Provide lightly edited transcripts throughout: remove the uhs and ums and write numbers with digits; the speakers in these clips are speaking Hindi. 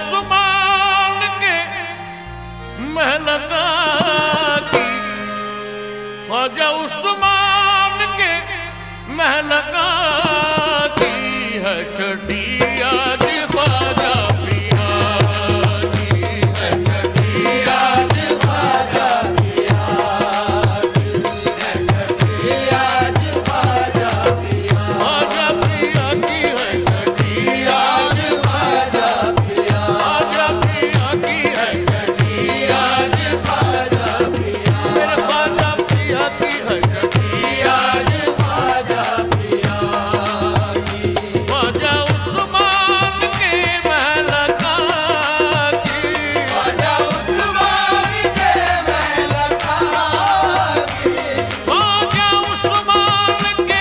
उस्मान के महल की, ख्वाजा उस्मान के महल की है छठी आज ख्वाजा पिया की, है छठी आज ख्वाजा पिया की, है छठी आज ख्वाजा पिया, ख्वाजा पिया की है छठी आज ख्वाजा पिया, ख्वाजा पिया की है छठी आज ख्वाजा पिया, मेरे ख्वाजा पिया की है छठी आज ख्वाजा पिया की, ख्वाजा उस्मान के महल की, ख्वाजा उस्मान के महल की, ख्वाजा उस्मान के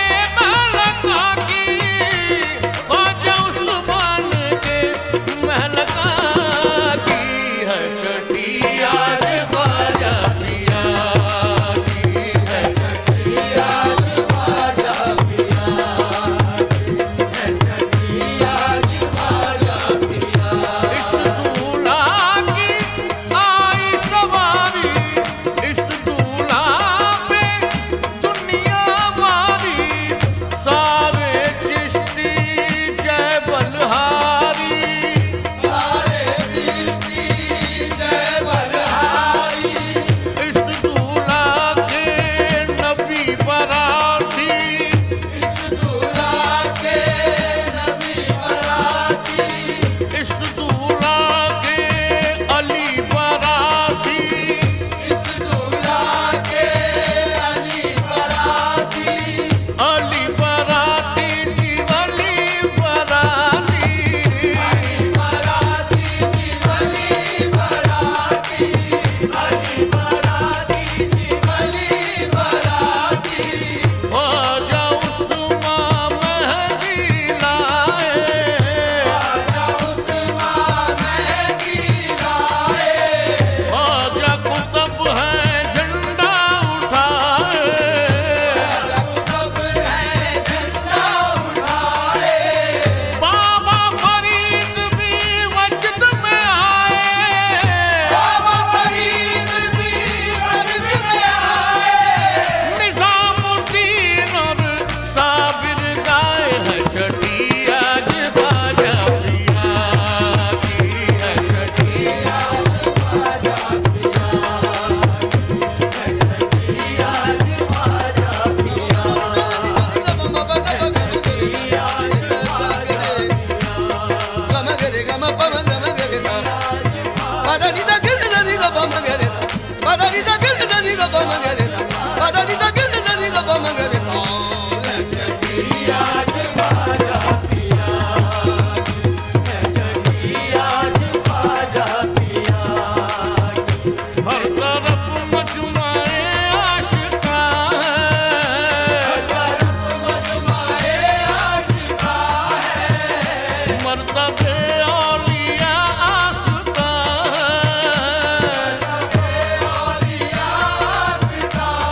महल की, ख्वाजा उस्मान के महल की है छठी आज ख्वाजा पिया की, है छठी आज ख्वाजा पिया की, है छठी आज ख्वाजा पिया। इस दूल्हा की आई सवारी, इस दूल्हा पे दुनिया वारी, सारे चिश्ती जय बलहारी, सारे चिश्ती जय बलहारी, इस दूल्हा के नबी बराती, इस दूल्हा के नबी बराती, इस दूल्हा के अली बराती, इस दूल्हा के अली बराती, अली बराती जी अली बराती, अली बराती जी अली बराती, अली बराती जी अली बराती, ख्वाजा उस्मान मेहदी लाए, ख्वाजा उस्मान मेहदी लाए, ख्वाजा कुतुब है झंडा उठाए, ख्वाजा कुतुब है झंडा उठाए, बाबा फरीद भी वजद में आए, बाबा फरीद भी वजद में आए, निजामुद्दीन और साबिर गाए है छठी आज ख्वाजा पिया की, है छठी आज ख्वाजा पिया की, है छठी आज ख्वाजा पिया, हर तरफ मजमाए आशिका है, हर तरफ मजमाए आशिका है, मर्तबे औलिया आस्था है, मर्तबे औलिया आस्था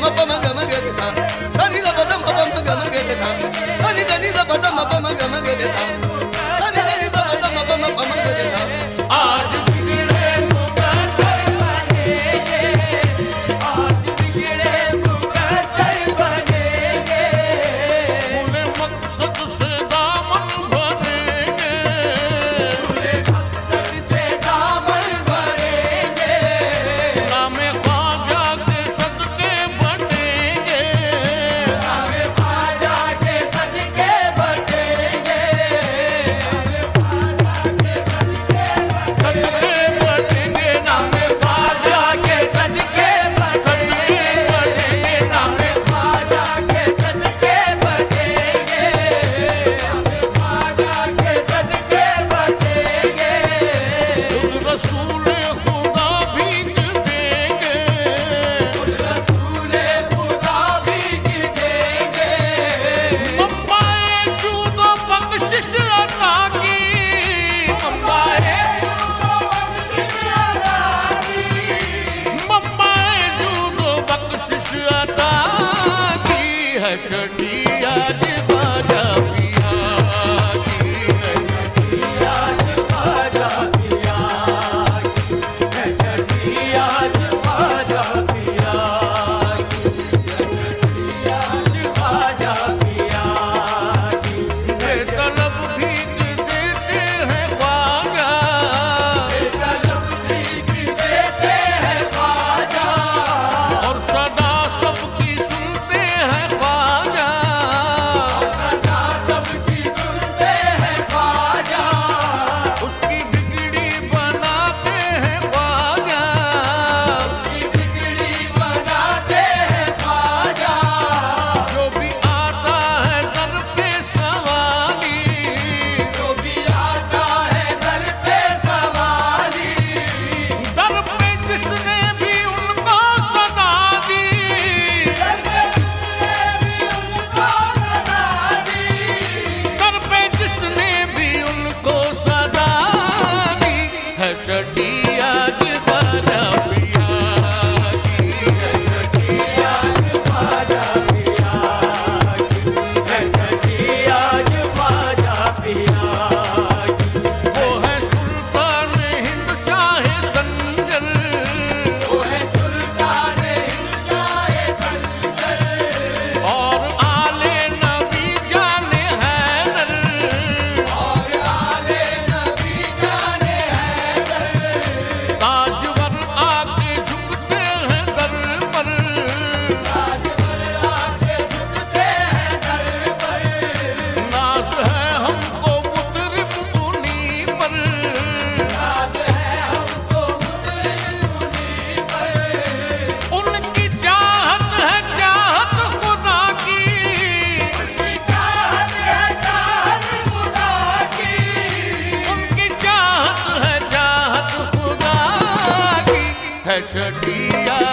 म प म ग म ग सा सा नि द प द म प म ग म ग सा सा नि द प द म प म ग म ग सा सा नि द प द म प म ग सा आज बिगड़े मुकद्दर बनेंगे, आज बिगड़े मुकद्दर बनेंगे, पूरे मकसद से दामन भरेंगे, पूरे मकसद से दामन भरेंगे, नामे ख्वाजा के सदके बटेंगे, नामे ख्वाजा के सदके बटेंगे, नामे ख्वाजा के सदके बटेंगे, नामे ख्वाजा के सदके बटेंगे, नामे ख्वाजा के सदके बटेंगे, रसूल खुदा भीग देंगे, रसूल खुदा भीग देंगे, मम्माए जूदो बख्शिश अता की, मम्माए जूदो बख्शिश अता की है छठी आज ख्वाजा पिया की, है छठी आज ख्वाजा पिया की, है छठी आज ख्वाजा पिया की, है छठी आज ख्वाजा पिया की, बेतलब भीग देते हैं ख्वाजा, बेतलब भीग देते हैं ख्वाजा, और सदा सबकी सुनते हैं ख्वाजा, सदा सबकी सुनते हैं ख्वाजा, उसकी बिगड़ी बनाते हैं ख्वाजा, उसकी बिगड़ी बनाते हैं ख्वाजा, जो भी आता है दर पे सवाली, जो भी आता है दर पे सवाली, दर पे जिसने भी उनको सदा दी, दर पे जिसने भी उनको सदा दी, दर पे जिसने भी उनको सदा दी, है छठी आज ख्वाजा पिया की, है छठी आज ख्वाजा पिया की, है छठी आज ख्वाजा पिया की, वो है सुल्तान हिंद शाह संजर, वो है सुल्तान हिंद शाह संजर, और आले नबी जाने हैदर, और आले नबी जाने हैदर, ताजवर आके झुकते हैं दर पर, ताजवर आके झुकते हैं दर पर, नाज है हमको मुतरिब उन्हीं पर, नाज है हमको मुतरिब उन्हीं पर, उनकी चाहत है चाहत खुदा की, उनकी चाहत है चाहत खुदा की, उनकी चाहत है चाहत खुदा की, है छठी